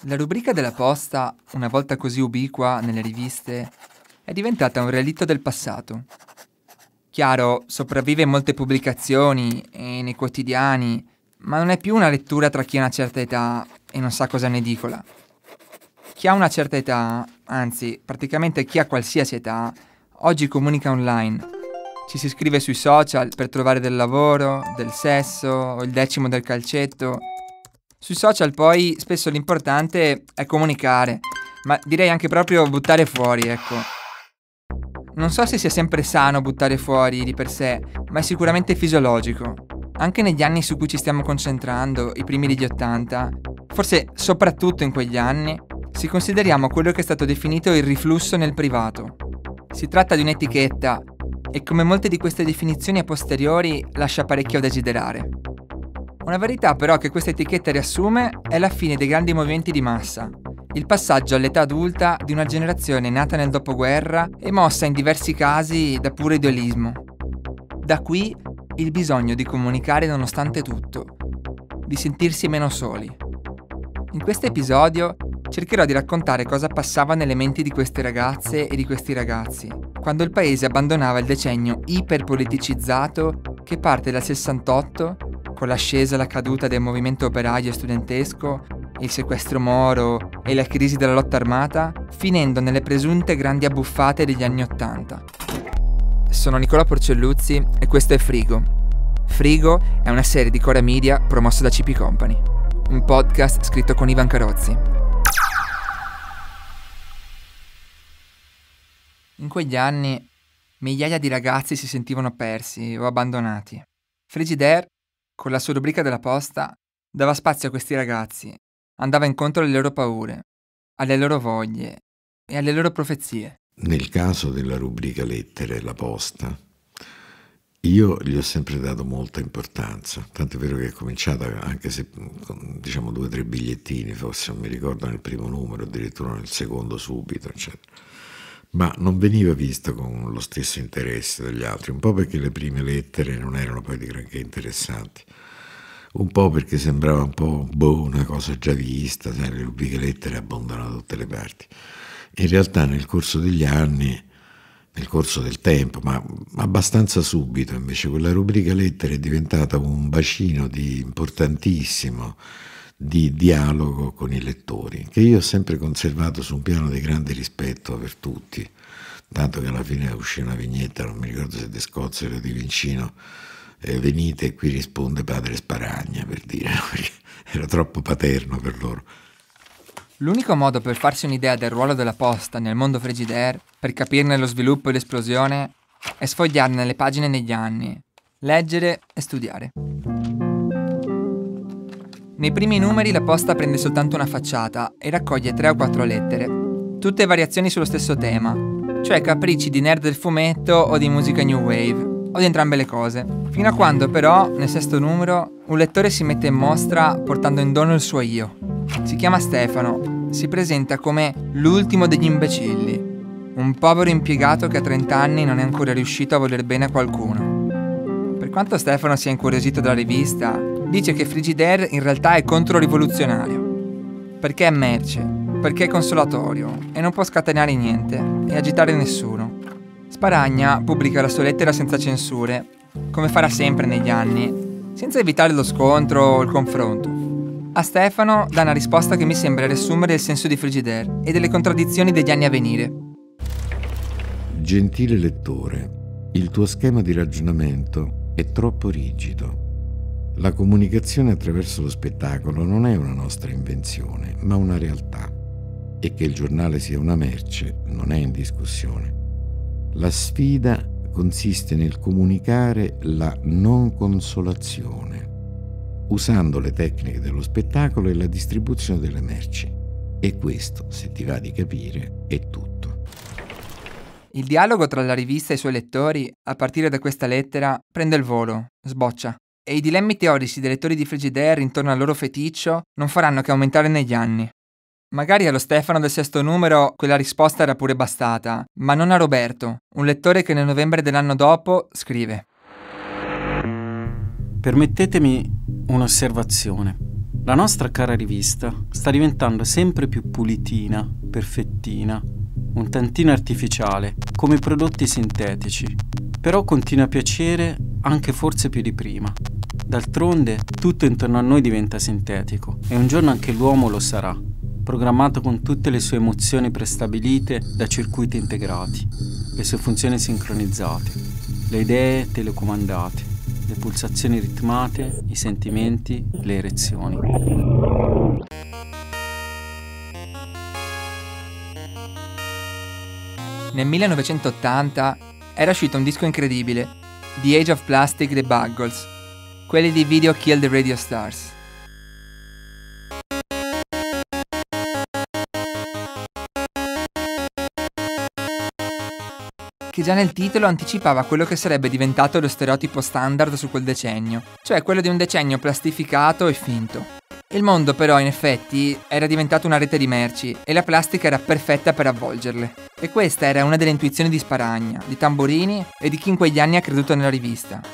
La rubrica della posta, una volta così ubiqua nelle riviste, è diventata un relitto del passato. Chiaro, sopravvive in molte pubblicazioni e nei quotidiani, ma non è più una lettura tra chi ha una certa età e non sa cosa ne dicola. Chi ha una certa età, anzi, praticamente chi ha qualsiasi età, oggi comunica online. Ci si iscrive sui social per trovare del lavoro, del sesso o il decimo del calcetto. Sui social poi spesso l'importante è comunicare, ma direi anche proprio buttare fuori, ecco. Non so se sia sempre sano buttare fuori di per sé, ma è sicuramente fisiologico. Anche negli anni su cui ci stiamo concentrando, i primi degli '80, forse soprattutto in quegli anni, si consideriamo quello che è stato definito il riflusso nel privato. Si tratta di un'etichetta e come molte di queste definizioni a posteriori lascia parecchio a desiderare. Una verità però che questa etichetta riassume è la fine dei grandi movimenti di massa, il passaggio all'età adulta di una generazione nata nel dopoguerra e mossa in diversi casi da puro idealismo. Da qui il bisogno di comunicare nonostante tutto, di sentirsi meno soli. In questo episodio cercherò di raccontare cosa passava nelle menti di queste ragazze e di questi ragazzi, quando il paese abbandonava il decennio iperpoliticizzato che parte dal 68, con l'ascesa e la caduta del movimento operaio e studentesco, il sequestro Moro e la crisi della lotta armata, finendo nelle presunte grandi abbuffate degli anni '80. Sono Nicola Porcelluzzi e questo è Frigo. Frigo è una serie di Cora Media promossa da CP Company, un podcast scritto con Ivan Carozzi. In quegli anni migliaia di ragazzi si sentivano persi o abbandonati. Frigidaire, con la sua rubrica della posta, dava spazio a questi ragazzi, andava incontro alle loro paure, alle loro voglie e alle loro profezie. Nel caso della rubrica lettere, la posta, io gli ho sempre dato molta importanza, tanto è vero che è cominciata, anche se con 2 o 3 bigliettini, forse non mi ricordo nel primo numero, addirittura nel secondo subito, eccetera. Ma non veniva vista con lo stesso interesse degli altri, un po' perché le prime lettere non erano poi di granché interessanti, un po' perché sembrava un po' una cosa già vista, sai, le rubriche lettere abbondano da tutte le parti. In realtà nel corso degli anni, nel corso del tempo, ma abbastanza subito, invece quella rubrica lettere è diventata un bacino importantissimo di dialogo con i lettori, che io ho sempre conservato su un piano di grande rispetto per tutti, tanto che alla fine uscì una vignetta, non mi ricordo se di Scozia o di Vincino, venite e qui risponde padre Sparagna, per dire, perché era troppo paterno per loro. L'unico modo per farsi un'idea del ruolo della posta nel mondo Frigidaire, per capirne lo sviluppo e l'esplosione, è sfogliarne le pagine negli anni, leggere e studiare. Nei primi numeri la posta prende soltanto una facciata e raccoglie 3 o 4 lettere, tutte variazioni sullo stesso tema, cioè capricci di nerd del fumetto o di musica new wave, o di entrambe le cose, fino a quando però, nel 6º numero, un lettore si mette in mostra portando in dono il suo io. Si chiama Stefano, si presenta come l'ultimo degli imbecilli, un povero impiegato che a 30 anni non è ancora riuscito a voler bene a qualcuno. Per quanto Stefano sia incuriosito dalla rivista, dice che Frigidaire in realtà è controrivoluzionario, perché è merce, perché è consolatorio e non può scatenare niente e agitare nessuno. Sparagna pubblica la sua lettera senza censure, come farà sempre negli anni, senza evitare lo scontro o il confronto. A Stefano dà una risposta che mi sembra riassumere il senso di Frigidaire e delle contraddizioni degli anni a venire. Gentile lettore, il tuo schema di ragionamento è troppo rigido. La comunicazione attraverso lo spettacolo non è una nostra invenzione, ma una realtà. E che il giornale sia una merce non è in discussione. La sfida consiste nel comunicare la non consolazione, usando le tecniche dello spettacolo e la distribuzione delle merci. E questo, se ti va di capire, è tutto. Il dialogo tra la rivista e i suoi lettori, a partire da questa lettera, prende il volo, sboccia. E i dilemmi teorici dei lettori di Frigidaire intorno al loro feticcio non faranno che aumentare negli anni. Magari allo Stefano del 6º numero quella risposta era pure bastata, ma non a Roberto, un lettore che nel novembre dell'anno dopo scrive: Permettetemi un'osservazione. La nostra cara rivista sta diventando sempre più pulitina, perfettina, un tantino artificiale, come i prodotti sintetici, però continua a piacere anche forse più di prima. D'altronde tutto intorno a noi diventa sintetico e un giorno anche l'uomo lo sarà, programmato con tutte le sue emozioni prestabilite da circuiti integrati, le sue funzioni sincronizzate, le idee telecomandate, le pulsazioni ritmate, i sentimenti, le erezioni. Nel 1980 era uscito un disco incredibile, The Age of Plastic dei Buggles, quelli di Video Kill the Radio Stars. Che già nel titolo anticipava quello che sarebbe diventato lo stereotipo standard su quel decennio, cioè quello di un decennio plastificato e finto. Il mondo però in effetti era diventato una rete di merci e la plastica era perfetta per avvolgerle. E questa era una delle intuizioni di Sparagna, di Tamburini e di chi in quegli anni ha creduto nella rivista.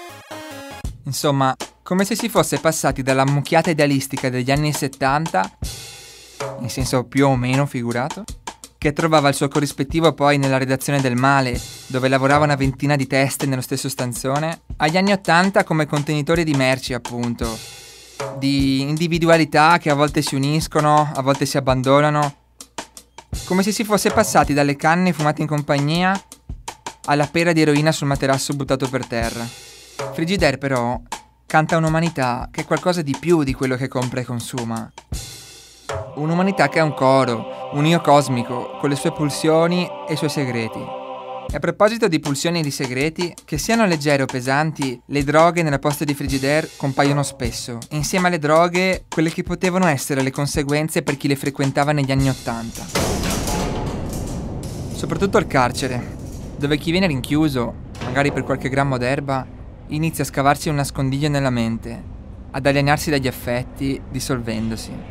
Insomma, come se si fosse passati dalla mucchiata idealistica degli anni 70, in senso più o meno figurato, che trovava il suo corrispettivo poi nella redazione del Male, dove lavorava una ventina di teste nello stesso stanzone, agli anni 80 come contenitori di merci, appunto, di individualità che a volte si uniscono, a volte si abbandonano, come se si fosse passati dalle canne fumate in compagnia alla pera di eroina sul materasso buttato per terra. Frigidaire però canta un'umanità che è qualcosa di più di quello che compra e consuma. Un'umanità che è un coro, un io cosmico, con le sue pulsioni e i suoi segreti. E a proposito di pulsioni e di segreti, che siano leggere o pesanti, le droghe nella posta di Frigidaire compaiono spesso, e insieme alle droghe, quelle che potevano essere le conseguenze per chi le frequentava negli anni '80. Soprattutto al carcere, dove chi viene rinchiuso, magari per qualche grammo d'erba, inizia a scavarsi un nascondiglio nella mente, ad alienarsi dagli affetti, dissolvendosi.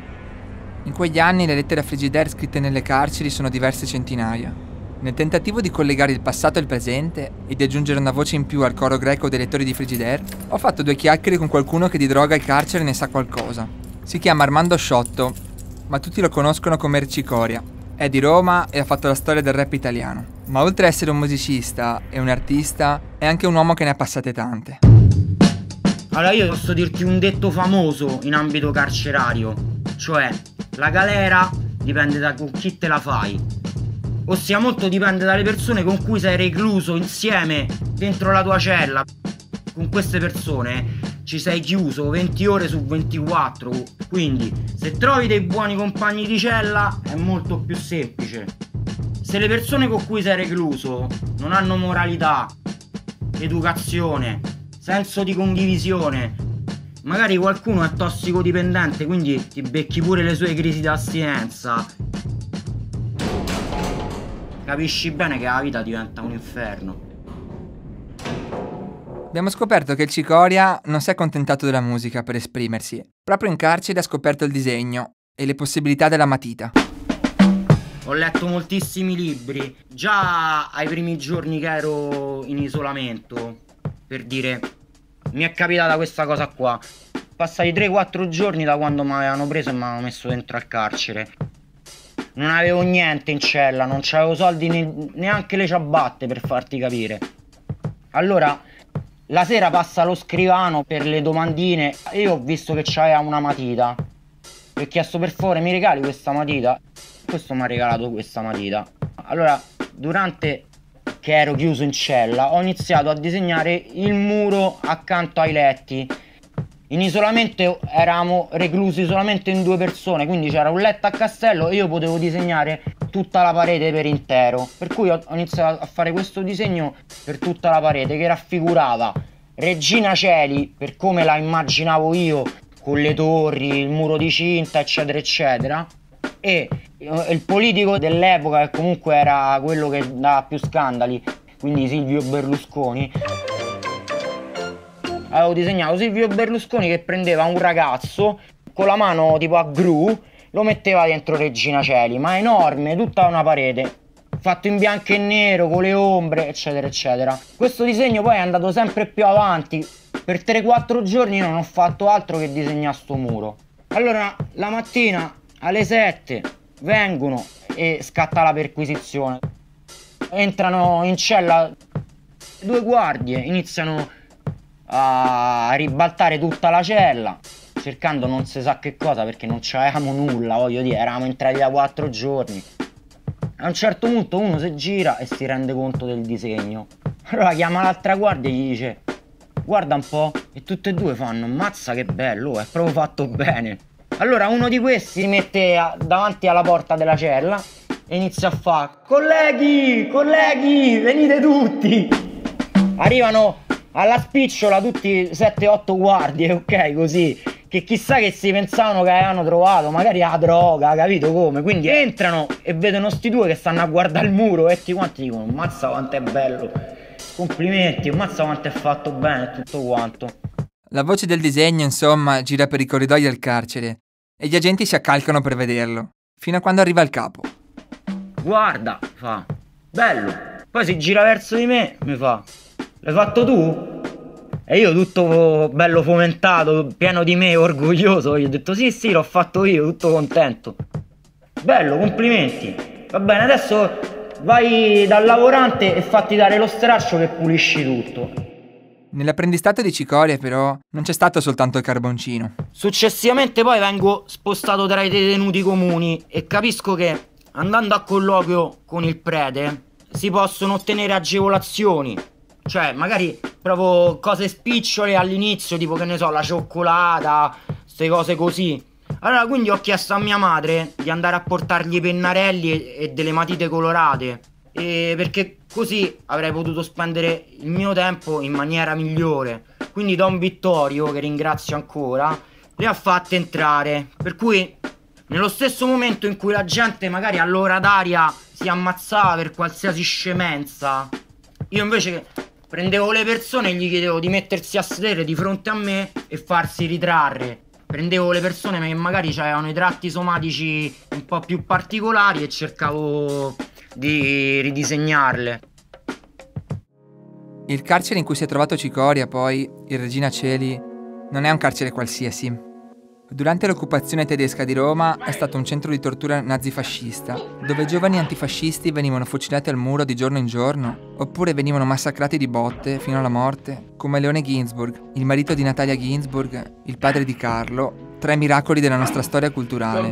In quegli anni le lettere a Frigidaire scritte nelle carceri sono diverse centinaia. Nel tentativo di collegare il passato al presente e di aggiungere una voce in più al coro greco dei lettori di Frigidaire, ho fatto due chiacchiere con qualcuno che di droga e carcere ne sa qualcosa. Si chiama Armando Sciotto, ma tutti lo conoscono come Ercicoria. È di Roma e ha fatto la storia del rap italiano. Ma oltre a essere un musicista e un artista, è anche un uomo che ne ha passate tante. Allora io posso dirti un detto famoso in ambito carcerario, cioè la galera dipende da con chi te la fai, ossia molto dipende dalle persone con cui sei recluso insieme dentro la tua cella. Con queste persone ci sei chiuso 20 ore su 24, quindi se trovi dei buoni compagni di cella è molto più semplice. Se le persone con cui sei recluso non hanno moralità, educazione, senso di condivisione, magari qualcuno è tossicodipendente, quindi ti becchi pure le sue crisi d'astinenza, capisci bene che la vita diventa un inferno. Abbiamo scoperto che il Cicoria non si è accontentato della musica per esprimersi. Proprio in carcere ha scoperto il disegno e le possibilità della matita. Ho letto moltissimi libri, già ai primi giorni che ero in isolamento, per dire, mi è capitata questa cosa qua. Passati 3-4 giorni da quando mi avevano preso e mi avevano messo dentro al carcere. Non avevo niente in cella, non c'avevo soldi neanche le ciabatte, per farti capire. Allora, la sera passa lo scrivano per le domandine e io ho visto che c'aveva una matita. Gli ho chiesto per favore mi regali questa matita. Questo mi ha regalato questa matita. Allora, durante che ero chiuso in cella, ho iniziato a disegnare il muro accanto ai letti. In isolamento eravamo reclusi solamente in 2 persone, quindi c'era un letto a castello e io potevo disegnare tutta la parete per intero. Per cui ho iniziato a fare questo disegno per tutta la parete che raffigurava Regina Coeli, per come la immaginavo io, con le torri, il muro di cinta, eccetera, eccetera. E il politico dell'epoca, che comunque era quello che dava più scandali, quindi Silvio Berlusconi. Avevo disegnato Silvio Berlusconi che prendeva un ragazzo con la mano tipo a gru, lo metteva dentro Regina Coeli, ma enorme, tutta una parete. fatto in bianco e nero, con le ombre, eccetera, eccetera. Questo disegno poi è andato sempre più avanti. Per 3-4 giorni non ho fatto altro che disegnare sto muro. Allora, la mattina alle 7 vengono e scatta la perquisizione. Entrano in cella 2 guardie, iniziano a ribaltare tutta la cella, cercando non si sa che cosa, perché non c'avevamo nulla, voglio dire, eravamo entrati da 4 giorni. A un certo punto uno si gira e si rende conto del disegno. Allora chiama l'altra guardia e gli dice: guarda un po'. E tutte e due fanno: mazza che bello, è proprio fatto bene. Allora uno di questi si mette davanti alla porta della cella e inizia a fare: colleghi, venite tutti. Arrivano alla spicciola tutti 7-8 guardie, ok, così, che chissà che si pensavano che avevano trovato magari la droga, capito come? Quindi entrano e vedono sti due che stanno a guardare il muro e tutti quanti dicono: mazza quanto è bello, complimenti, mazza quanto è fatto bene, tutto quanto. La voce del disegno, insomma, gira per i corridoi del carcere e gli agenti si accalcano per vederlo, fino a quando arriva il capo. Guarda, fa: bello. Poi si gira verso di me, mi fa: l'hai fatto tu? E io tutto bello fomentato, pieno di me, orgoglioso, gli ho detto: sì, l'ho fatto io, tutto contento. Bello, complimenti. Va bene, adesso vai dal lavorante e fatti dare lo straccio che pulisci tutto. Nell'apprendistato di Cicoria, però, non c'è stato soltanto il carboncino. Successivamente poi vengo spostato tra i detenuti comuni e capisco che, andando a colloquio con il prete, si possono ottenere agevolazioni. Cioè, magari proprio cose spicciole all'inizio, tipo, che ne so, la cioccolata, queste cose così. Allora, quindi ho chiesto a mia madre di andare a portargli i pennarelli e delle matite colorate, perché così avrei potuto spendere il mio tempo in maniera migliore. Quindi Don Vittorio, che ringrazio ancora, le ha fatte entrare. Per cui, nello stesso momento in cui la gente magari all'ora d'aria si ammazzava per qualsiasi scemenza, io invece prendevo le persone e gli chiedevo di mettersi a sedere di fronte a me e farsi ritrarre. Prendevo le persone che magari avevano i tratti somatici un po' più particolari e cercavo di ridisegnarle. Il carcere in cui si è trovato Cicoria, poi, il Regina Coeli, non è un carcere qualsiasi. Durante l'occupazione tedesca di Roma è stato un centro di tortura nazifascista, dove giovani antifascisti venivano fucilati al muro di giorno in giorno, oppure venivano massacrati di botte fino alla morte, come Leone Ginsburg, il marito di Natalia Ginsburg, il padre di Carlo, 3 miracoli della nostra storia culturale.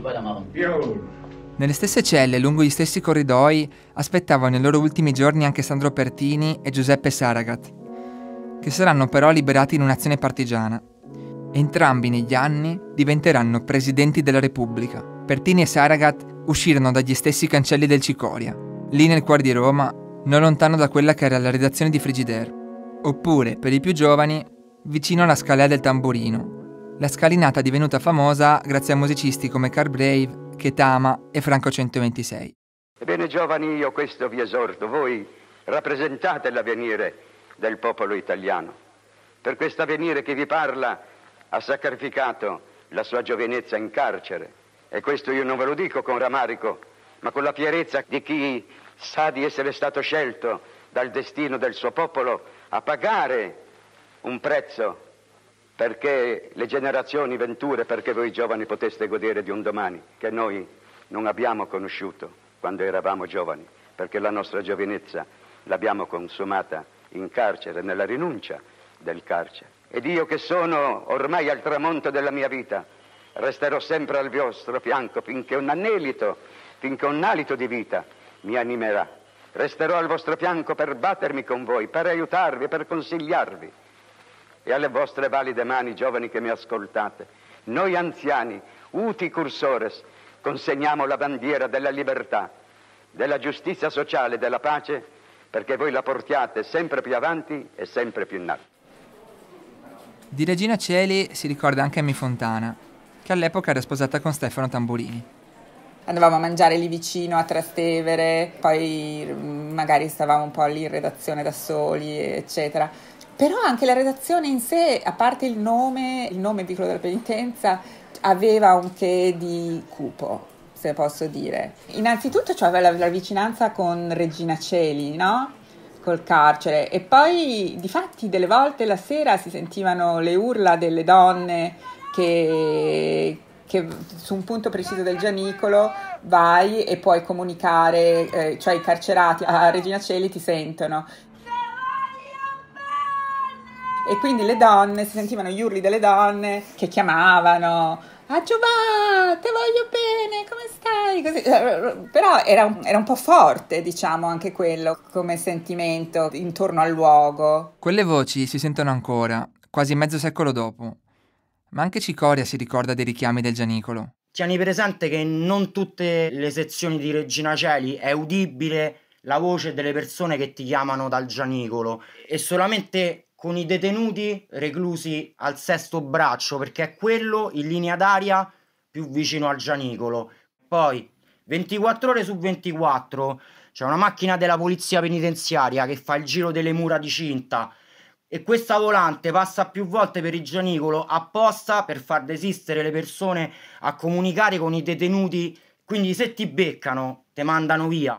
Nelle stesse celle, lungo gli stessi corridoi, aspettavano i loro ultimi giorni anche Sandro Pertini e Giuseppe Saragat, che saranno però liberati in un'azione partigiana. Entrambi negli anni diventeranno presidenti della Repubblica. Pertini e Saragat uscirono dagli stessi cancelli del Cicoria, lì nel cuore di Roma, non lontano da quella che era la redazione di Frigidaire, oppure, per i più giovani, vicino alla Scalea del Tamburino, la scalinata divenuta famosa grazie a musicisti come Carl Brave, Ketama e Franco 126. Ebbene, giovani, io questo vi esorto: voi rappresentate l'avvenire del popolo italiano. Per questo avvenire che vi parla ha sacrificato la sua giovinezza in carcere, e questo io non ve lo dico con rammarico, ma con la fierezza di chi sa di essere stato scelto dal destino del suo popolo a pagare un prezzo perché le generazioni venture, perché voi giovani poteste godere di un domani che noi non abbiamo conosciuto quando eravamo giovani, perché la nostra giovinezza l'abbiamo consumata in carcere, nella rinuncia del carcere. Ed io, che sono ormai al tramonto della mia vita, resterò sempre al vostro fianco finché un alito di vita mi animerà. Resterò al vostro fianco per battermi con voi, per aiutarvi, per consigliarvi. E alle vostre valide mani, giovani che mi ascoltate, noi anziani, uti cursores, consegniamo la bandiera della libertà, della giustizia sociale, della pace, perché voi la portiate sempre più avanti e sempre più in alto. Di Regina Coeli si ricorda anche Amy Fontana, che all'epoca era sposata con Stefano Tamburini. Andavamo a mangiare lì vicino a Trastevere, poi magari stavamo un po' lì in redazione da soli, eccetera. Però anche la redazione in sé, a parte il nome Vicolo della Penitenza, aveva un che di cupo, se posso dire. Innanzitutto c'aveva la vicinanza con Regina Coeli, no? Col carcere, e poi difatti delle volte la sera si sentivano le urla delle donne che su un punto preciso del Gianicolo vai e puoi comunicare, cioè i carcerati a Regina Coeli ti sentono. E quindi le donne, si sentivano gli urli delle donne che chiamavano: "Ah Giovanni, te voglio bene, come stai?" Così. Però era un po' forte, diciamo, anche quello come sentimento intorno al luogo. Quelle voci si sentono ancora, quasi mezzo secolo dopo. Ma anche Cicoria si ricorda dei richiami del Gianicolo. Tieni presente che non tutte le sezioni di Regina Coeli è udibile la voce delle persone che ti chiamano dal Gianicolo, e solamente con i detenuti reclusi al sesto braccio, perché è quello in linea d'aria più vicino al Gianicolo. Poi 24 ore su 24 c'è una macchina della polizia penitenziaria che fa il giro delle mura di cinta, e questa volante passa più volte per il Gianicolo apposta per far desistere le persone a comunicare con i detenuti, quindi se ti beccano te mandano via.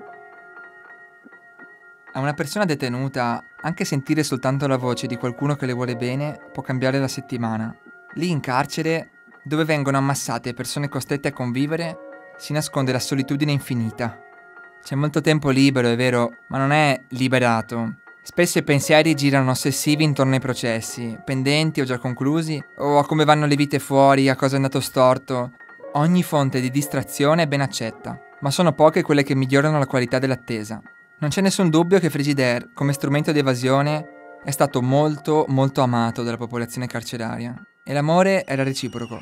A una persona detenuta, anche sentire soltanto la voce di qualcuno che le vuole bene può cambiare la settimana. Lì in carcere, dove vengono ammassate persone costrette a convivere, si nasconde la solitudine infinita. C'è molto tempo libero, è vero, ma non è liberato. Spesso i pensieri girano ossessivi intorno ai processi, pendenti o già conclusi, o a come vanno le vite fuori, a cosa è andato storto. Ogni fonte di distrazione è ben accetta, ma sono poche quelle che migliorano la qualità dell'attesa. Non c'è nessun dubbio che Frigidaire, come strumento di evasione, è stato molto, molto amato dalla popolazione carceraria. E l'amore era reciproco.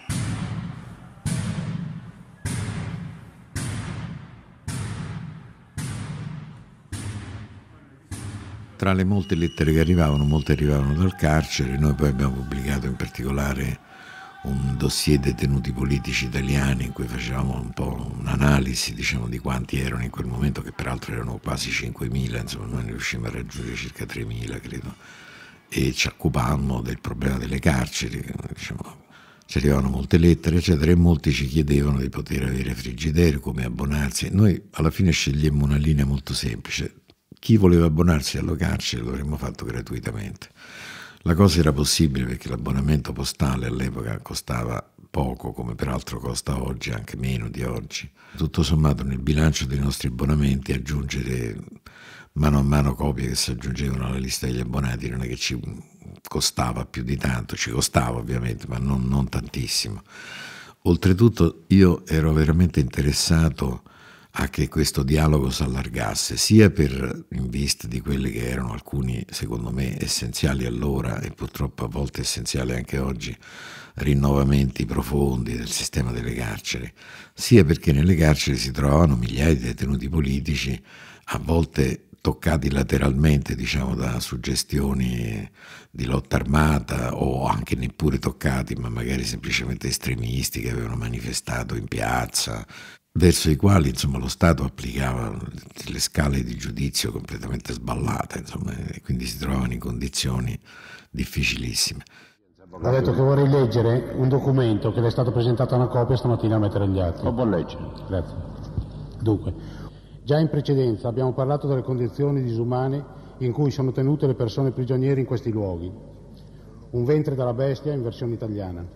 Tra le molte lettere che arrivavano, molte arrivavano dal carcere. Noi poi abbiamo pubblicato in particolare un dossier detenuti politici italiani in cui facevamo un po' un'analisi, diciamo, di quanti erano in quel momento, che peraltro erano quasi 5.000, insomma noi ne riuscimmo a raggiungere circa 3.000, credo, e ci occupammo del problema delle carceri, diciamo. Ci arrivavano molte lettere, eccetera, e molti ci chiedevano di poter avere Frigidaire, come abbonarsi. Noi alla fine scegliemmo una linea molto semplice: chi voleva abbonarsi alla carcere lo avremmo fatto gratuitamente. La cosa era possibile perché l'abbonamento postale all'epoca costava poco, come peraltro costa oggi, anche meno di oggi. Tutto sommato nel bilancio dei nostri abbonamenti aggiungere mano a mano copie che si aggiungevano alla lista degli abbonati non è che ci costava più di tanto, ci costava ovviamente, ma non tantissimo. Oltretutto io ero veramente interessato a che questo dialogo si allargasse, sia in vista di quelli che erano alcuni, secondo me, essenziali allora e purtroppo a volte essenziali anche oggi, rinnovamenti profondi del sistema delle carceri, sia perché nelle carceri si trovavano migliaia di detenuti politici, a volte toccati lateralmente, diciamo, da suggestioni di lotta armata, o anche neppure toccati, ma magari semplicemente estremisti che avevano manifestato in piazza, verso i quali, insomma, lo Stato applicava le scale di giudizio completamente sballate, insomma, e quindi si trovavano in condizioni difficilissime. Ha detto che vorrei leggere un documento che le è stato presentato una copia stamattina a mettere agli atti. Lo può leggere. Grazie. Dunque, già in precedenza abbiamo parlato delle condizioni disumane in cui sono tenute le persone prigioniere in questi luoghi. Un ventre dalla bestia in versione italiana.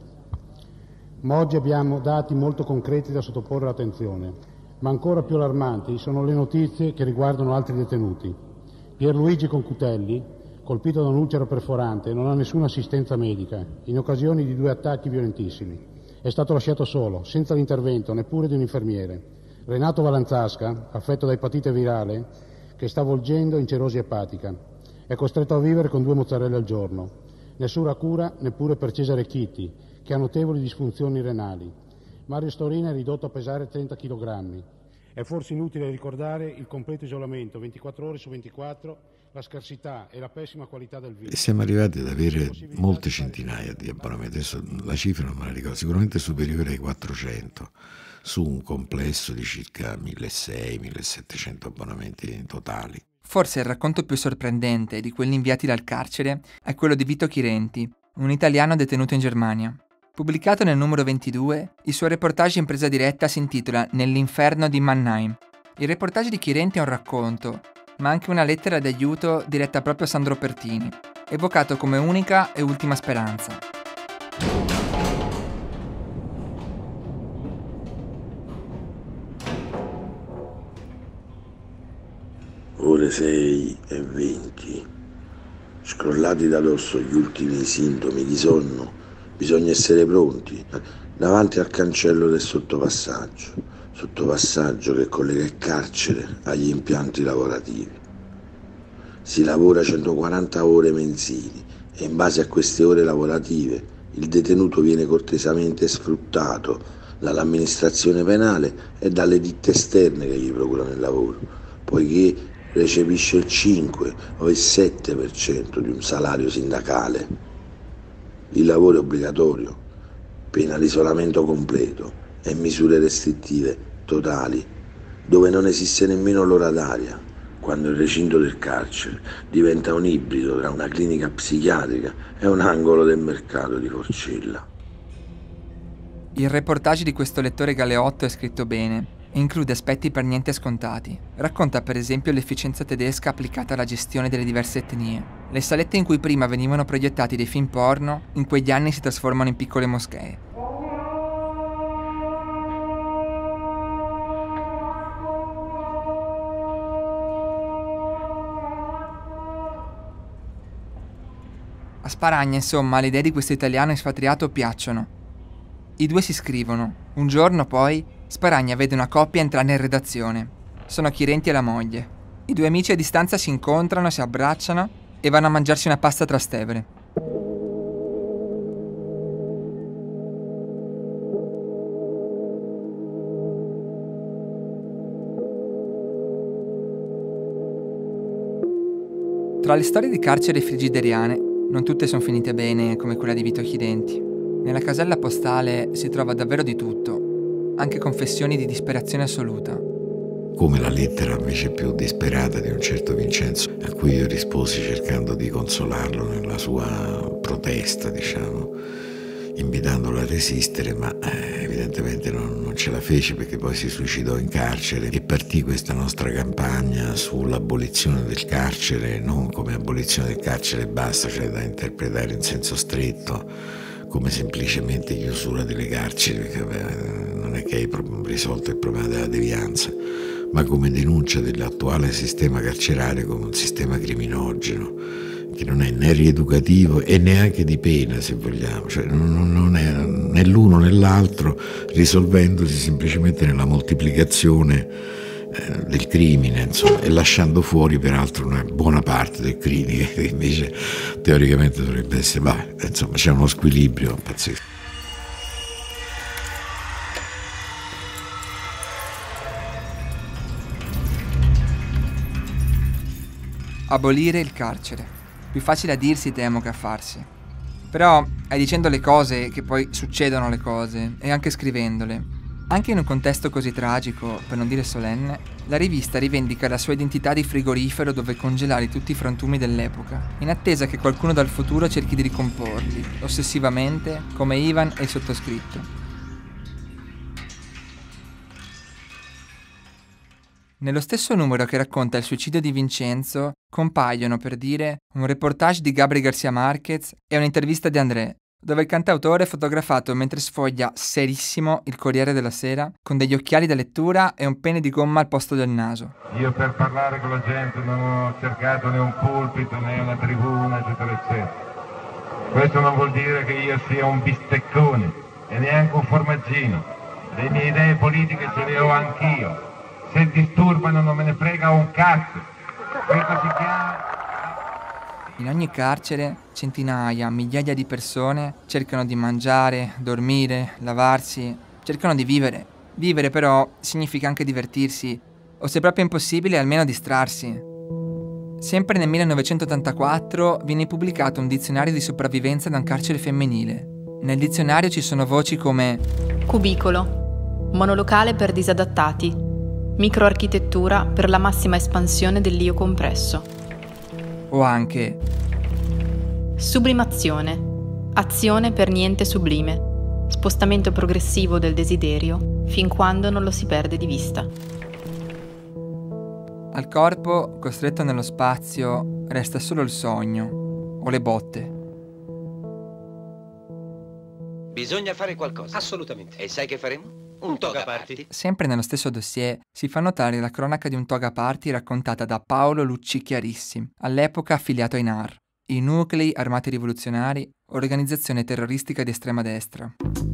Ma oggi abbiamo dati molto concreti da sottoporre all'attenzione, ma ancora più allarmanti sono le notizie che riguardano altri detenuti. Pierluigi Concutelli, colpito da un'ulcera perforante, non ha nessuna assistenza medica, in occasione di 2 attacchi violentissimi. È stato lasciato solo, senza l'intervento neppure di un infermiere. Renato Valanzasca, affetto da epatite virale, che sta volgendo in cirosi epatica, è costretto a vivere con 2 mozzarelle al giorno. Nessuna cura neppure per Cesare Chitti, che ha notevoli disfunzioni renali. Mario Storina è ridotto a pesare 30 kg. È forse inutile ricordare il completo isolamento, 24 ore su 24, la scarsità e la pessima qualità del vino. E siamo arrivati ad avere molte centinaia di abbonamenti, adesso la cifra non me la ricordo, sicuramente superiore ai 400, su un complesso di circa 1.600-1.700 abbonamenti totali. Forse il racconto più sorprendente di quelli inviati dal carcere è quello di Vito Chirenti, un italiano detenuto in Germania. Pubblicato nel numero 22, il suo reportage in presa diretta si intitola Nell'inferno di Mannheim. Il reportage di Chirenti è un racconto, ma anche una lettera d'aiuto diretta proprio a Sandro Pertini, evocato come unica e ultima speranza. Ore 6:20. Scrollati da dosso gli ultimi sintomi di sonno, bisogna essere pronti davanti al cancello del sottopassaggio che collega il carcere agli impianti lavorativi. Si lavora 140 ore mensili e in base a queste ore lavorative il detenuto viene cortesemente sfruttato dall'amministrazione penale e dalle ditte esterne che gli procurano il lavoro, poiché recepisce il 5 o il 7% di un salario sindacale. Il lavoro è obbligatorio, pena l'isolamento completo e misure restrittive totali, dove non esiste nemmeno l'ora d'aria, quando il recinto del carcere diventa un ibrido tra una clinica psichiatrica e un angolo del mercato di Forcella. Il reportage di questo lettore galeotto è scritto bene e include aspetti per niente scontati. Racconta per esempio l'efficienza tedesca applicata alla gestione delle diverse etnie. Le salette in cui prima venivano proiettati dei film porno, in quegli anni si trasformano in piccole moschee. A Sparagna, insomma, le idee di questo italiano espatriato piacciono. I due si scrivono. Un giorno, poi, Sparagna vede una coppia entrare in redazione. Sono Chirenti e la moglie. I due amici a distanza si incontrano, si abbracciano e vanno a mangiarsi una pasta a Trastevere. Tra le storie di carceri frigideriane, non tutte sono finite bene come quella di Vito Chirenti. Nella casella postale si trova davvero di tutto, anche confessioni di disperazione assoluta. Come la lettera invece più disperata di un certo Vincenzo, a cui io risposi cercando di consolarlo nella sua protesta, diciamo, invitandolo a resistere, ma evidentemente non ce la fece, perché poi si suicidò in carcere e partì questa nostra campagna sull'abolizione del carcere, non come abolizione del carcere e basta, cioè da interpretare in senso stretto, come semplicemente chiusura delle carceri, perché non è che hai risolto il problema della devianza, ma come denuncia dell'attuale sistema carcerario come un sistema criminogeno, che non è né rieducativo e neanche di pena, se vogliamo, cioè non è né l'uno né l'altro, risolvendosi semplicemente nella moltiplicazione del crimine, insomma, e lasciando fuori peraltro una buona parte del crimine che invece teoricamente dovrebbe essere, insomma, c'è uno squilibrio pazzesco. Abolire il carcere. Più facile a dirsi, temo, che a farsi. Però è dicendo le cose che poi succedono le cose, e anche scrivendole. Anche in un contesto così tragico, per non dire solenne, la rivista rivendica la sua identità di frigorifero dove congelare tutti i frantumi dell'epoca, in attesa che qualcuno dal futuro cerchi di ricomporli, ossessivamente, come Ivan e il sottoscritto. Nello stesso numero che racconta il suicidio di Vincenzo, compaiono, per dire, un reportage di Gabriel García Márquez e un'intervista di André, dove il cantautore è fotografato mentre sfoglia serissimo il Corriere della Sera con degli occhiali da lettura e un pene di gomma al posto del naso. Io per parlare con la gente non ho cercato né un pulpito né una tribuna, eccetera eccetera. Questo non vuol dire che io sia un bisteccone e neanche un formaggino. Le mie idee politiche ce le ho anch'io. Se disturbano non me ne frega un cazzo. Questo si chiama... In ogni carcere centinaia, migliaia di persone cercano di mangiare, dormire, lavarsi, cercano di vivere. Vivere però significa anche divertirsi, o se proprio è impossibile almeno distrarsi. Sempre nel 1984 viene pubblicato un dizionario di sopravvivenza da un carcere femminile. Nel dizionario ci sono voci come cubicolo, monolocale per disadattati, microarchitettura per la massima espansione dell'io compresso. O anche sublimazione, azione per niente sublime, spostamento progressivo del desiderio fin quando non lo si perde di vista. Al corpo, costretto nello spazio, resta solo il sogno o le botte. Bisogna fare qualcosa. Assolutamente. E sai che faremo? Un toga party. Sempre nello stesso dossier si fa notare la cronaca di un toga party raccontata da Paolo Lucci Chiarissi, all'epoca affiliato ai NAR, i Nuclei Armati Rivoluzionari, organizzazione terroristica di estrema destra.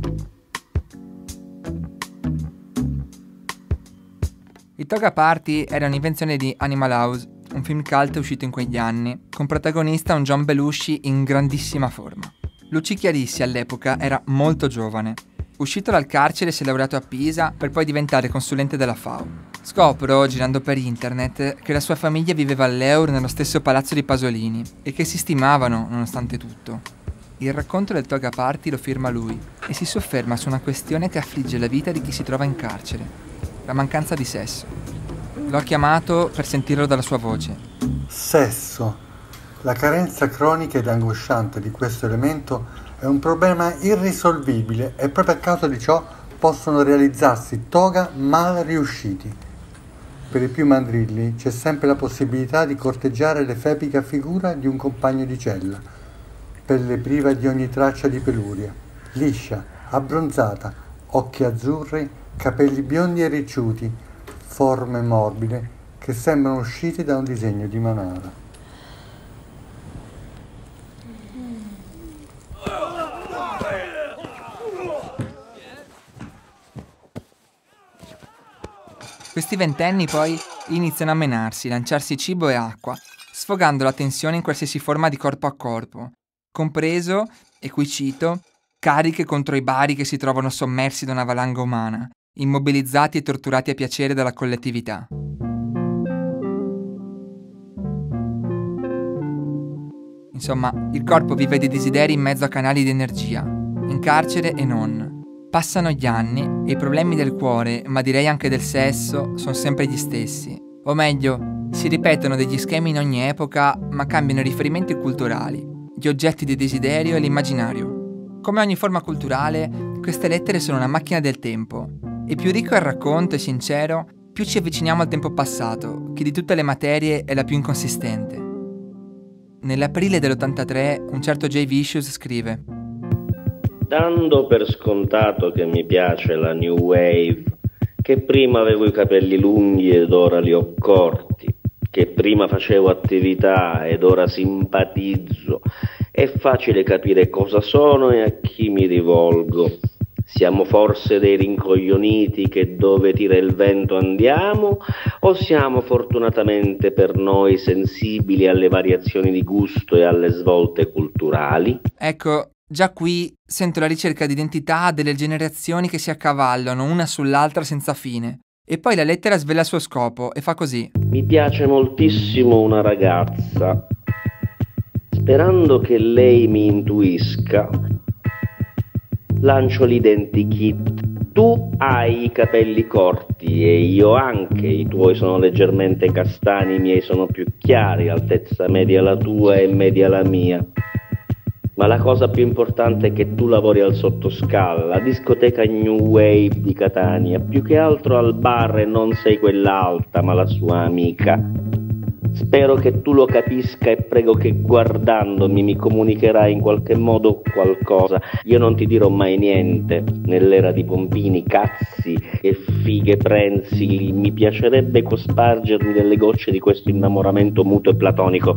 Il toga party era un'invenzione di Animal House, un film cult uscito in quegli anni, con protagonista un John Belushi in grandissima forma. Lucci Chiarissi all'epoca era molto giovane. Uscito dal carcere si è laureato a Pisa per poi diventare consulente della FAO. Scopro, girando per internet, che la sua famiglia viveva all'Eur nello stesso palazzo di Pasolini e che si stimavano nonostante tutto. Il racconto del toga party lo firma lui e si sofferma su una questione che affligge la vita di chi si trova in carcere: la mancanza di sesso. L'ho chiamato per sentirlo dalla sua voce. Sesso. La carenza cronica ed angosciante di questo elemento è un problema irrisolvibile e proprio a causa di ciò possono realizzarsi toga mal riusciti. Per i più mandrilli c'è sempre la possibilità di corteggiare l'efebica figura di un compagno di cella, pelle priva di ogni traccia di peluria, liscia, abbronzata, occhi azzurri, capelli biondi e ricciuti, forme morbide che sembrano uscite da un disegno di Manara. Questi ventenni poi iniziano a menarsi, lanciarsi cibo e acqua, sfogando la tensione in qualsiasi forma di corpo a corpo, compreso, e qui cito, cariche contro i bari che si trovano sommersi da una valanga umana, immobilizzati e torturati a piacere dalla collettività. Insomma, il corpo vive dei desideri in mezzo a canali di energia, in carcere e non. Passano gli anni e i problemi del cuore, ma direi anche del sesso, sono sempre gli stessi. O meglio, si ripetono degli schemi in ogni epoca, ma cambiano i riferimenti culturali, gli oggetti di desiderio e l'immaginario. Come ogni forma culturale, queste lettere sono una macchina del tempo. E più ricco è il racconto e sincero, più ci avviciniamo al tempo passato, che di tutte le materie è la più inconsistente. Nell'aprile dell'83, un certo Jay Vicious scrive: dando per scontato che mi piace la New Wave, che prima avevo i capelli lunghi ed ora li ho corti, che prima facevo attività ed ora simpatizzo, è facile capire cosa sono e a chi mi rivolgo. Siamo forse dei rincoglioniti che dove tira il vento andiamo, o siamo fortunatamente per noi sensibili alle variazioni di gusto e alle svolte culturali? Ecco, già qui sento la ricerca di identità delle generazioni che si accavallano una sull'altra senza fine. E poi la lettera svela il suo scopo e fa così: mi piace moltissimo una ragazza. Sperando che lei mi intuisca, lancio l'identikit. Tu hai i capelli corti e io anche, i tuoi sono leggermente castani, i miei sono più chiari, altezza media la tua e media la mia. Ma la cosa più importante è che tu lavori al sottoscala, discoteca New Wave di Catania, più che altro al bar e non sei quell'alta, ma la sua amica. Spero che tu lo capisca e prego che guardandomi mi comunicherai in qualche modo qualcosa. Io non ti dirò mai niente, nell'era di pompini, cazzi e fighe prensili, mi piacerebbe cospargermi delle gocce di questo innamoramento muto e platonico.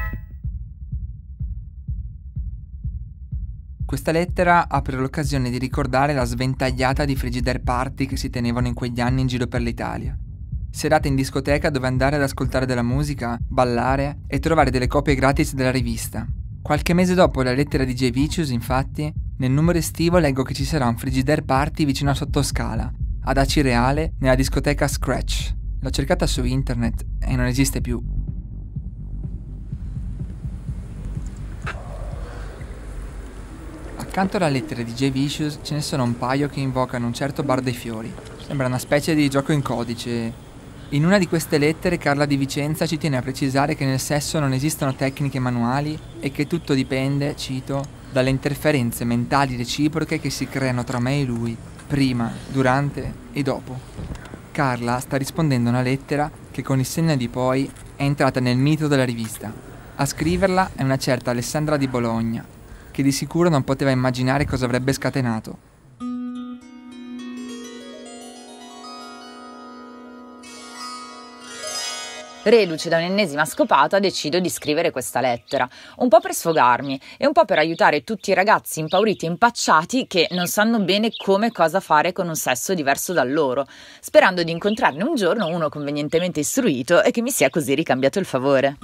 Questa lettera apre l'occasione di ricordare la sventagliata di Frigidaire Party che si tenevano in quegli anni in giro per l'Italia. Serate in discoteca dove andare ad ascoltare della musica, ballare e trovare delle copie gratis della rivista. Qualche mese dopo la lettera di Jay Vicious, infatti, nel numero estivo leggo che ci sarà un Frigidaire Party vicino a Sottoscala, ad Acireale, nella discoteca Scratch. L'ho cercata su internet e non esiste più. Accanto alla lettera di Jay Vicious ce ne sono un paio che invocano un certo Bar dei Fiori. Sembra una specie di gioco in codice. In una di queste lettere Carla di Vicenza ci tiene a precisare che nel sesso non esistono tecniche manuali e che tutto dipende, cito, dalle interferenze mentali reciproche che si creano tra me e lui, prima, durante e dopo. Carla sta rispondendo a una lettera che con il senno di poi è entrata nel mito della rivista. A scriverla è una certa Alessandra di Bologna, che di sicuro non poteva immaginare cosa avrebbe scatenato. Reduce da un'ennesima scopata, decido di scrivere questa lettera, un po' per sfogarmi e un po' per aiutare tutti i ragazzi impauriti e impacciati che non sanno bene come e cosa fare con un sesso diverso dal loro, sperando di incontrarne un giorno uno convenientemente istruito e che mi sia così ricambiato il favore.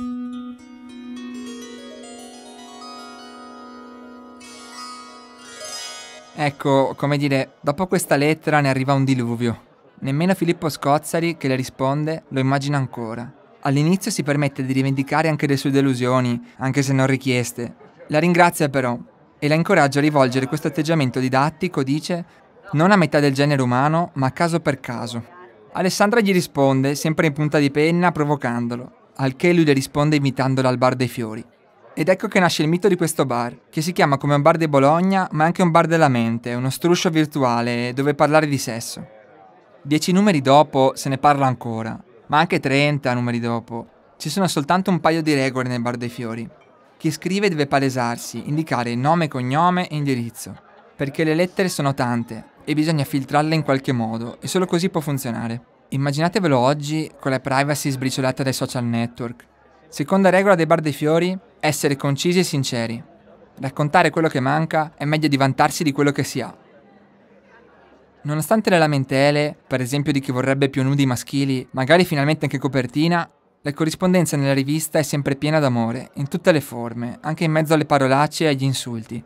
Ecco, come dire, dopo questa lettera ne arriva un diluvio. Nemmeno Filippo Scozzari, che le risponde, lo immagina ancora. All'inizio si permette di rivendicare anche le sue delusioni, anche se non richieste. La ringrazia però e la incoraggia a rivolgere questo atteggiamento didattico, dice, non a metà del genere umano, ma caso per caso. Alessandra gli risponde, sempre in punta di penna, provocandolo, al che lui le risponde invitandola al bar dei fiori. Ed ecco che nasce il mito di questo bar, che si chiama come un bar di Bologna, ma anche un bar della mente, uno struscio virtuale dove parlare di sesso. 10 numeri dopo se ne parla ancora, ma anche 30 numeri dopo. Ci sono soltanto un paio di regole nel bar dei fiori. Chi scrive deve palesarsi, indicare nome, cognome e indirizzo, perché le lettere sono tante e bisogna filtrarle in qualche modo e solo così può funzionare. Immaginatevelo oggi con la privacy sbriciolata dai social network. Seconda regola dei bar dei fiori, essere concisi e sinceri. Raccontare quello che manca è meglio di vantarsi di quello che si ha. Nonostante le lamentele, per esempio di chi vorrebbe più nudi maschili, magari finalmente anche copertina, la corrispondenza nella rivista è sempre piena d'amore, in tutte le forme, anche in mezzo alle parolacce e agli insulti.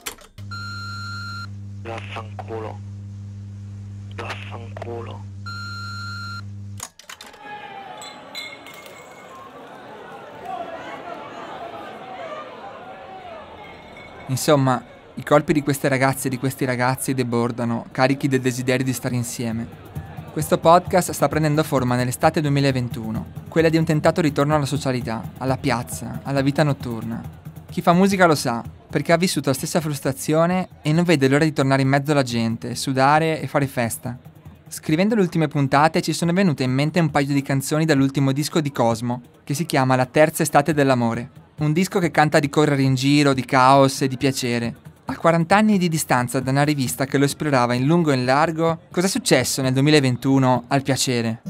Vaffanculo. Vaffanculo. Insomma, i colpi di queste ragazze e di questi ragazzi debordano, carichi del desiderio di stare insieme. Questo podcast sta prendendo forma nell'estate 2021, quella di un tentato ritorno alla socialità, alla piazza, alla vita notturna. Chi fa musica lo sa, perché ha vissuto la stessa frustrazione e non vede l'ora di tornare in mezzo alla gente, sudare e fare festa. Scrivendo le ultime puntate ci sono venute in mente un paio di canzoni dall'ultimo disco di Cosmo, che si chiama La terza estate dell'amore. Un disco che canta di correre in giro, di caos e di piacere. A 40 anni di distanza da una rivista che lo esplorava in lungo e in largo, cos'è successo nel 2021 al piacere?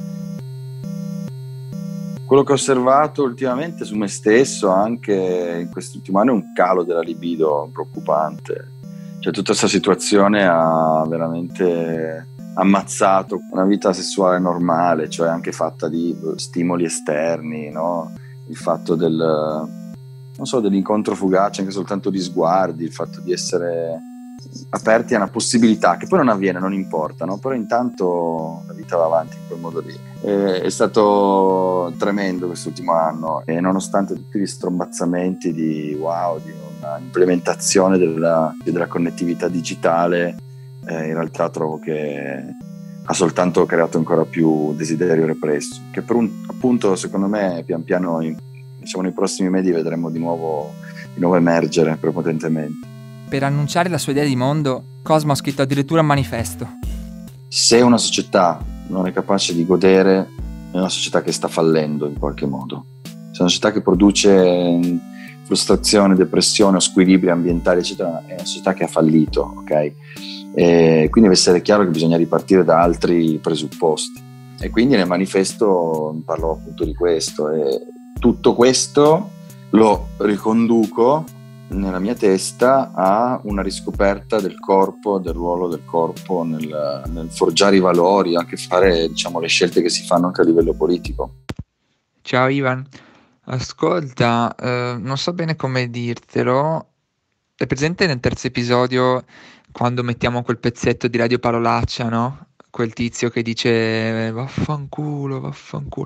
Quello che ho osservato ultimamente su me stesso, anche in quest'ultimo anno, è un calo della libido preoccupante. Cioè tutta questa situazione ha veramente ammazzato una vita sessuale normale, cioè anche fatta di stimoli esterni, no? Il fatto dell'incontro fugace, anche soltanto di sguardi, il fatto di essere aperti a una possibilità che poi non avviene, non importa, no? Però intanto la vita va avanti in quel modo lì. È stato tremendo quest'ultimo anno e nonostante tutti gli strombazzamenti di una implementazione della connettività digitale, in realtà trovo che ha soltanto creato ancora più desiderio represso, che appunto secondo me pian piano nei prossimi mesi vedremo di nuovo emergere prepotentemente. Per annunciare la sua idea di mondo, Cosmo ha scritto addirittura un manifesto. Se una società non è capace di godere, è una società che sta fallendo in qualche modo. Se è una società che produce frustrazione, depressione o squilibri ambientali, eccetera, è una società che ha fallito, ok? E quindi deve essere chiaro che bisogna ripartire da altri presupposti. E quindi nel manifesto parlo appunto di questo. E tutto questo lo riconduco nella mia testa a una riscoperta del corpo, del ruolo del corpo nel forgiare i valori, anche fare, diciamo, le scelte che si fanno anche a livello politico. Ciao Ivan, ascolta, non so bene come dirtelo. È presente nel terzo episodio quando mettiamo quel pezzetto di Radio Parolaccia, no? Quel tizio che dice vaffanculo, vaffanculo.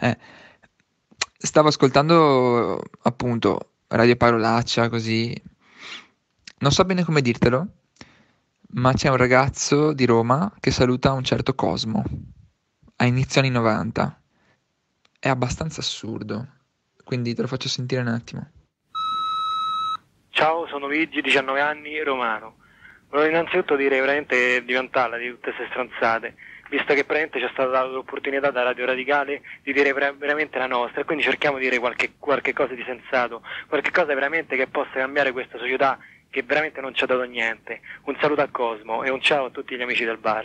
Stavo ascoltando appunto Radio Parolaccia, così. Non so bene come dirtelo, ma c'è un ragazzo di Roma che saluta un certo Cosmo a inizio anni 90. È abbastanza assurdo, quindi te lo faccio sentire un attimo. Ciao, sono Luigi, 19 anni, romano. Volevo innanzitutto dire veramente di vantarla di tutte queste stronzate, visto che praticamente ci è stata data l'opportunità da Radio Radicale di dire veramente la nostra, e quindi cerchiamo di dire qualche cosa di sensato, qualche cosa veramente che possa cambiare questa società che veramente non ci ha dato niente. Un saluto a Cosmo e un ciao a tutti gli amici del bar.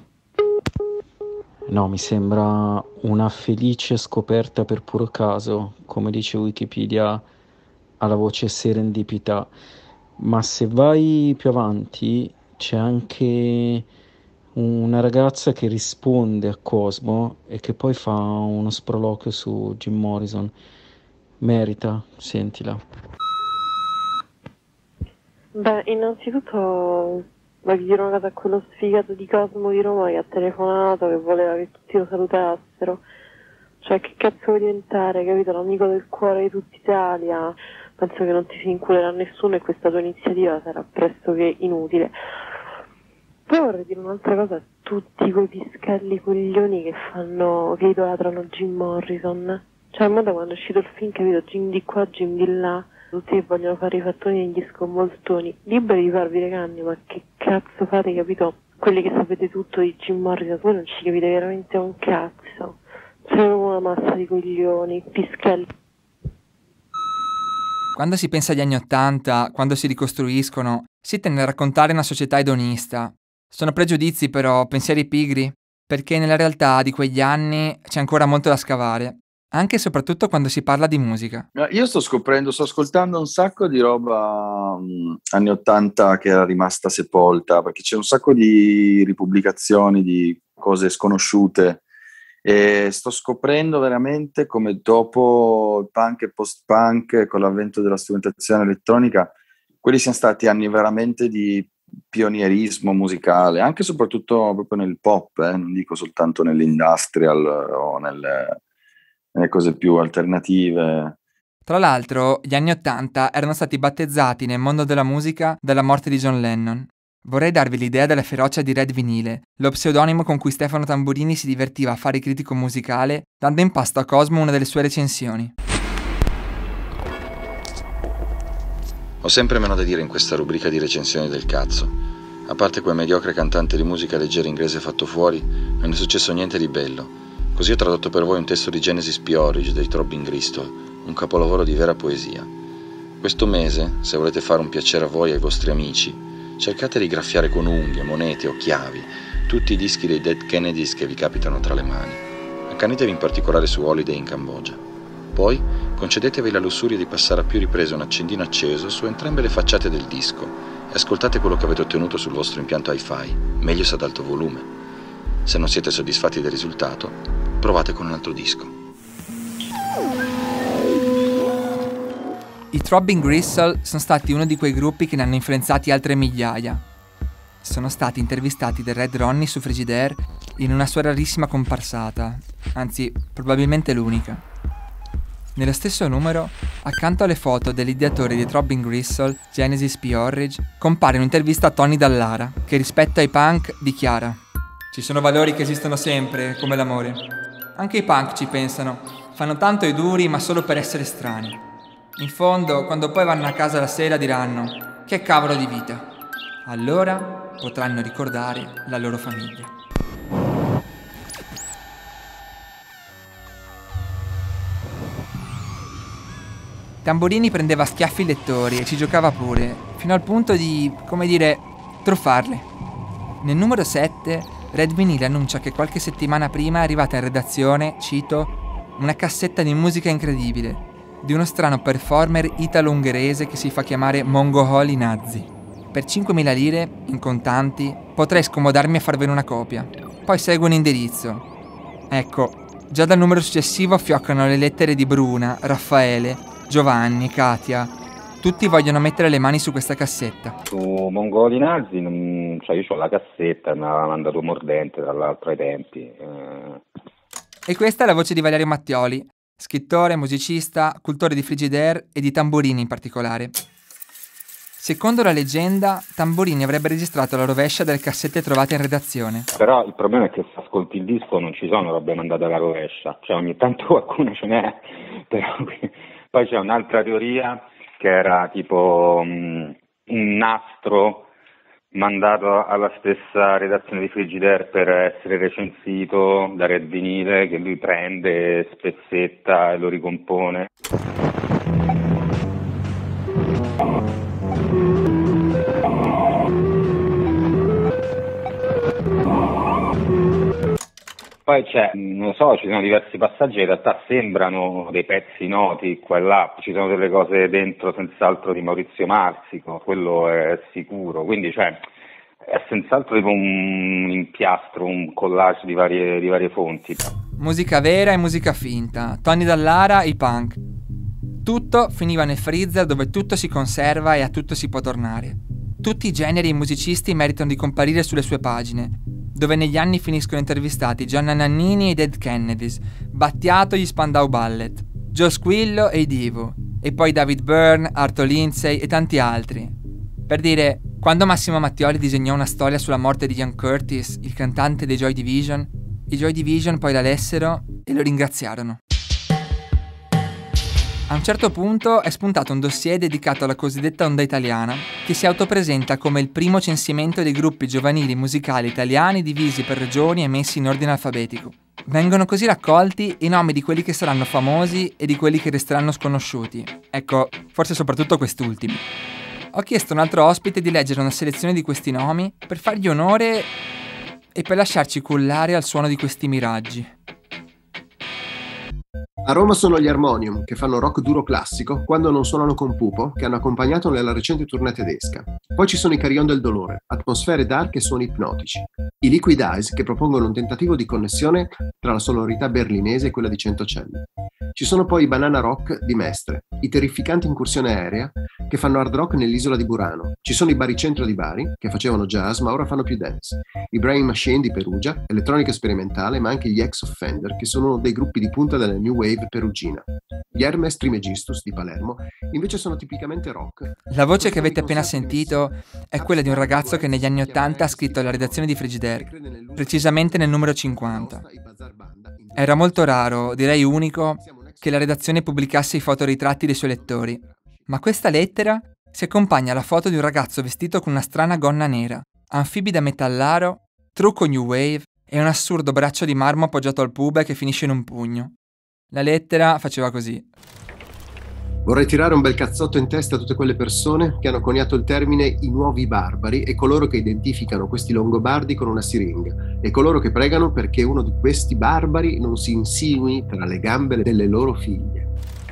No, mi sembra una felice scoperta per puro caso, come dice Wikipedia, alla voce serendipità. Ma se vai più avanti c'è anche una ragazza che risponde a Cosmo e che poi fa uno sproloquio su Jim Morrison. Merita, sentila. Beh, innanzitutto voglio dire una cosa a quello sfigato di Cosmo di Roma che ha telefonato, che voleva che tutti lo salutassero. Cioè, che cazzo vuoi diventare, capito? L'amico del cuore di tutta Italia. Penso che non ti si inculerà nessuno e questa tua iniziativa sarà pressoché inutile. Poi vorrei dire un'altra cosa a tutti quei pischelli coglioni che idolatrano Jim Morrison. Cioè, ma da quando è uscito il film, capito? Jim di qua, Jim di là. Tutti che vogliono fare i fattoni negli scommoltoni, liberi di farvi le canne, ma che cazzo fate, capito? Quelli che sapete tutto di Jim Morrison, voi non ci capite veramente un cazzo. Siete una massa di coglioni, pischelli. Quando si pensa agli anni '80, quando si ricostruiscono, si tende a raccontare una società edonista. Sono pregiudizi però, pensieri pigri, perché nella realtà di quegli anni c'è ancora molto da scavare. Anche e soprattutto quando si parla di musica. Io sto ascoltando un sacco di roba anni '80 che era rimasta sepolta, perché c'è un sacco di ripubblicazioni di cose sconosciute e sto scoprendo veramente come dopo il punk e post-punk, con l'avvento della strumentazione elettronica, quelli siano stati anni veramente di pionierismo musicale, anche e soprattutto proprio nel pop, non dico soltanto nell'industrial o nelle cose più alternative. Tra l'altro, gli anni '80 erano stati battezzati nel mondo della musica dalla morte di John Lennon. Vorrei darvi l'idea della ferocia di Red Vinile, lo pseudonimo con cui Stefano Tamburini si divertiva a fare critico musicale, dando in pasto a Cosmo una delle sue recensioni. Ho sempre meno da dire in questa rubrica di recensioni del cazzo. A parte quel mediocre cantante di musica leggera inglese fatto fuori, non è successo niente di bello. Così ho tradotto per voi un testo di Genesis P-Orridge dei Throbbing Gristle, un capolavoro di vera poesia. Questo mese, se volete fare un piacere a voi e ai vostri amici, cercate di graffiare con unghie, monete o chiavi tutti i dischi dei Dead Kennedys che vi capitano tra le mani. Accanitevi in particolare su Holiday in Cambogia. Poi concedetevi la lussuria di passare a più riprese un accendino acceso su entrambe le facciate del disco e ascoltate quello che avete ottenuto sul vostro impianto hi-fi, meglio se ad alto volume. Se non siete soddisfatti del risultato, provate con un altro disco. I Throbbing Gristle sono stati uno di quei gruppi che ne hanno influenzati altre migliaia. Sono stati intervistati da Red Ronnie su Frigidaire in una sua rarissima comparsata, anzi, probabilmente l'unica. Nello stesso numero, accanto alle foto dell'ideatore dei Throbbing Gristle, Genesis P-Orridge, compare un'intervista a Tony Dallara, che rispetto ai punk dichiara: "Ci sono valori che esistono sempre, come l'amore. Anche i punk ci pensano, fanno tanto i duri ma solo per essere strani. In fondo, quando poi vanno a casa la sera diranno: che cavolo di vita. Allora potranno ricordare la loro famiglia." Tamburini prendeva a schiaffi i lettori e ci giocava pure, fino al punto di, come dire, truffarli. Nel numero 7, Red Vinile annuncia che qualche settimana prima è arrivata in redazione, cito, una cassetta di musica incredibile, di uno strano performer italo-ungherese che si fa chiamare Mongoholi Nazi. Per 5.000 lire, in contanti, potrei scomodarmi a farvene una copia. Poi segue un indirizzo. Ecco, già dal numero successivo fioccano le lettere di Bruna, Raffaele, Giovanni, Katia. Tutti vogliono mettere le mani su questa cassetta. Su Mongoli Nazi, io ho la cassetta, me l'aveva mandato Mordente tra l'altro ai tempi. E questa è la voce di Valerio Mattioli, scrittore, musicista, cultore di Frigidaire e di Tamburini in particolare. Secondo la leggenda, Tamburini avrebbe registrato la rovescia delle cassette trovate in redazione. Però il problema è che se ascolti il disco non ci sono robe mandate alla rovescia, cioè ogni tanto qualcuno ce n'è, però poi c'è un'altra teoria che che era tipo un nastro mandato alla stessa redazione di Frigidaire per essere recensito da Red Vinile, che lui prende, spezzetta e lo ricompone. Poi non lo so, ci sono diversi passaggi, in realtà sembrano dei pezzi noti qua e là, ci sono delle cose dentro senz'altro di Maurizio Marsico, quello è sicuro, quindi è senz'altro tipo un impiastro, un collage di varie fonti. Musica vera e musica finta, Tony Dallara, i punk. Tutto finiva nel freezer dove tutto si conserva e a tutto si può tornare. Tutti i generi e i musicisti meritano di comparire sulle sue pagine, dove negli anni finiscono intervistati Gianna Nannini e i Dead Kennedys, Battiato e gli Spandau Ballet, Joe Squillo e i Divo, e poi David Byrne, Arto Lindsay e tanti altri. Per dire, quando Massimo Mattioli disegnò una storia sulla morte di Ian Curtis, il cantante dei Joy Division, i Joy Division poi la lessero e lo ringraziarono. A un certo punto è spuntato un dossier dedicato alla cosiddetta onda italiana, che si autopresenta come il primo censimento dei gruppi giovanili musicali italiani divisi per regioni e messi in ordine alfabetico. Vengono così raccolti i nomi di quelli che saranno famosi e di quelli che resteranno sconosciuti. Ecco, forse soprattutto quest'ultimi. Ho chiesto a un altro ospite di leggere una selezione di questi nomi per fargli onore e per lasciarci cullare al suono di questi miraggi. A Roma sono gli Harmonium, che fanno rock duro classico quando non suonano con Pupo, che hanno accompagnato nella recente tournée tedesca. Poi ci sono i Carillon del Dolore, atmosfere dark e suoni ipnotici. I Liquid Eyes, che propongono un tentativo di connessione tra la sonorità berlinese e quella di Centocelli. Ci sono poi i Banana Rock di Mestre, i terrificanti Incursione Aerea, che fanno hard rock nell'isola di Burano. Ci sono i Baricentro di Bari, che facevano jazz ma ora fanno più dance. I Brain Machine di Perugia, elettronica sperimentale, ma anche gli Ex-Offender, che sono uno dei gruppi di punta della New Wave perugina. Gli Hermes Trimegistus di Palermo invece sono tipicamente rock. La voce che avete appena sentito è quella di un ragazzo che negli anni '80 ha scritto alla redazione di Frigidaire, precisamente nel numero 50. Era molto raro, direi unico, che la redazione pubblicasse i fotoritratti dei suoi lettori, ma questa lettera si accompagna alla foto di un ragazzo vestito con una strana gonna nera, anfibi da metallaro, trucco new wave e un assurdo braccio di marmo appoggiato al pube che finisce in un pugno. La lettera faceva così. Vorrei tirare un bel cazzotto in testa a tutte quelle persone che hanno coniato il termine i nuovi barbari e coloro che identificano questi longobardi con una siringa e coloro che pregano perché uno di questi barbari non si insinui tra le gambe delle loro figlie.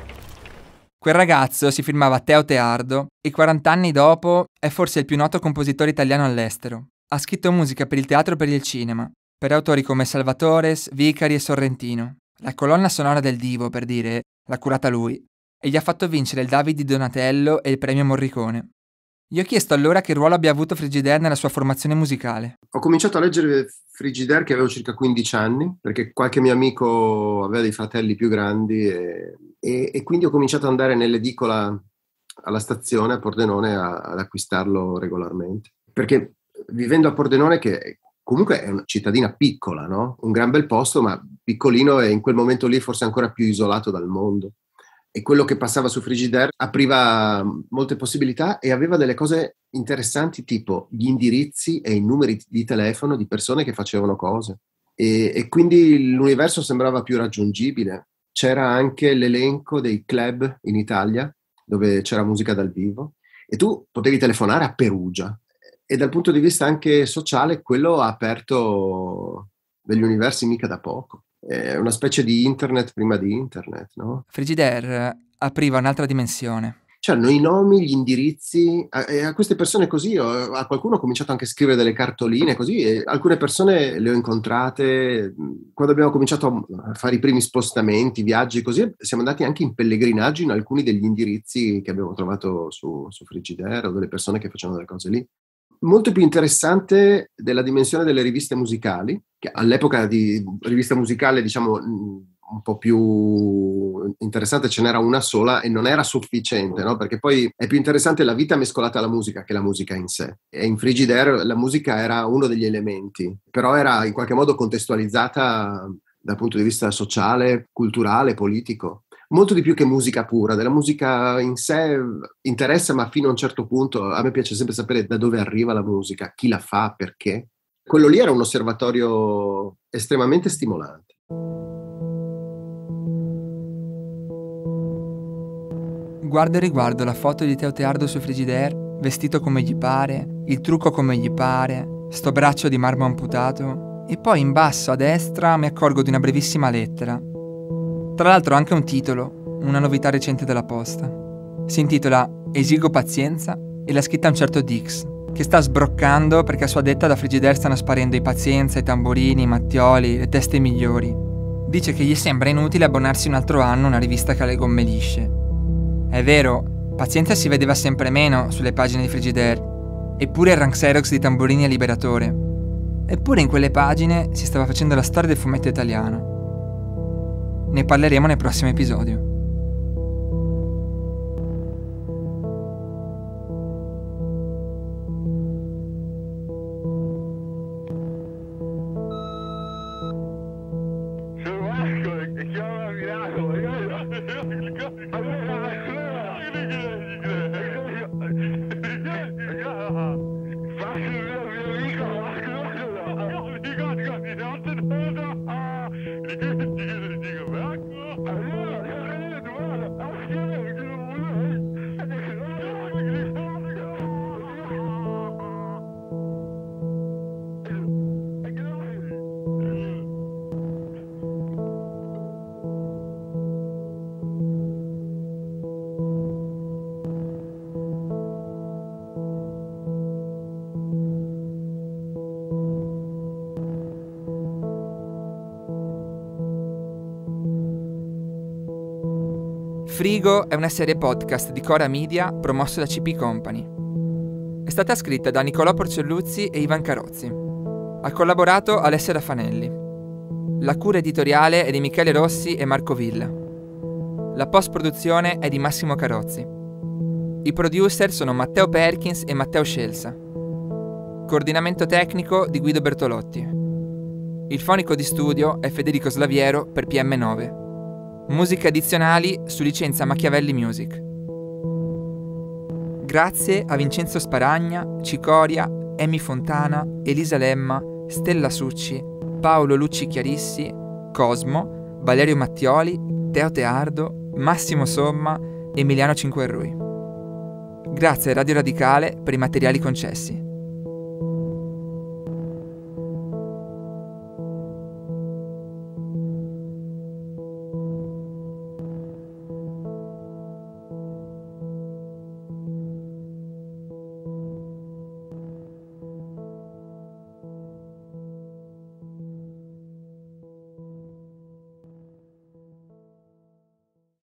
Quel ragazzo si firmava Teo Teardo e 40 anni dopo è forse il più noto compositore italiano all'estero. Ha scritto musica per il teatro e per il cinema, per autori come Salvatores, Vicari e Sorrentino. La colonna sonora del Divo, per dire, l'ha curata lui, e gli ha fatto vincere il David di Donatello e il premio Morricone. Gli ho chiesto allora che ruolo abbia avuto Frigidaire nella sua formazione musicale. Ho cominciato a leggere Frigidaire che avevo circa 15 anni, perché qualche mio amico aveva dei fratelli più grandi e quindi ho cominciato ad andare nell'edicola alla stazione a Pordenone ad acquistarlo regolarmente. Perché vivendo a Pordenone, che comunque è una cittadina piccola, no? Un gran bel posto, ma piccolino e in quel momento lì forse ancora più isolato dal mondo. E quello che passava su Frigidaire apriva molte possibilità e aveva delle cose interessanti tipo gli indirizzi e i numeri di telefono di persone che facevano cose. E quindi l'universo sembrava più raggiungibile. C'era anche l'elenco dei club in Italia dove c'era musica dal vivo e tu potevi telefonare a Perugia. E dal punto di vista anche sociale quello ha aperto degli universi mica da poco. È una specie di internet prima di internet, no? Frigidaire apriva un'altra dimensione. C'erano i nomi, gli indirizzi, e a queste persone così, a qualcuno ho cominciato anche a scrivere delle cartoline così, e alcune persone le ho incontrate, quando abbiamo cominciato a fare i primi spostamenti, viaggi così, siamo andati anche in pellegrinaggio in alcuni degli indirizzi che abbiamo trovato su Frigidaire o delle persone che facevano delle cose lì. Molto più interessante della dimensione delle riviste musicali, che all'epoca di rivista musicale, diciamo, un po' più interessante ce n'era una sola e non era sufficiente, no? Perché poi è più interessante la vita mescolata alla musica che la musica in sé. E in Frigidaire la musica era uno degli elementi, però era in qualche modo contestualizzata dal punto di vista sociale, culturale, politico. molto di più che musica pura. Della musica in sé interessa, ma fino a un certo punto. A me piace sempre sapere da dove arriva la musica, chi la fa, perché. Quello lì era un osservatorio estremamente stimolante. Guardo e riguardo la foto di Teo Teardo su Frigidaire, vestito come gli pare, il trucco come gli pare, sto braccio di marmo amputato, e poi in basso a destra mi accorgo di una brevissima lettera. Tra l'altro anche un titolo, una novità recente della Posta. Si intitola Esigo pazienza e l'ha scritta un certo Dix, che sta sbroccando perché a sua detta da Frigidaire stanno sparendo i Pazienza, i Tamburini, i Mattioli, le teste migliori. Dice che gli sembra inutile abbonarsi un altro anno a una rivista che ha le gomme lisce. È vero, Pazienza si vedeva sempre meno sulle pagine di Frigidaire, eppure il rank Xerox di Tamburini è liberatore. Eppure in quelle pagine si stava facendo la storia del fumetto italiano. Ne parleremo nel prossimo episodio. Frigo è una serie podcast di Cora Media promosso da CP Company. È stata scritta da Nicolò Porcelluzzi e Ivan Carozzi. Ha collaborato Alessia Raffanelli. La cura editoriale è di Michele Rossi e Marco Villa. La post-produzione è di Massimo Carozzi. I producer sono Matteo Perkins e Matteo Scelsa. Coordinamento tecnico di Guido Bertolotti. Il fonico di studio è Federico Slaviero per PM9. Musiche addizionali su licenza Machiavelli Music. Grazie a Vincenzo Sparagna, Cicoria, Emi Fontana, Elisa Lemma, Stella Succi, Paolo Lucci Chiarissi, Cosmo, Valerio Mattioli, Teo Teardo, Massimo Somma, Emiliano Cinquerrui. Grazie a Radio Radicale per i materiali concessi.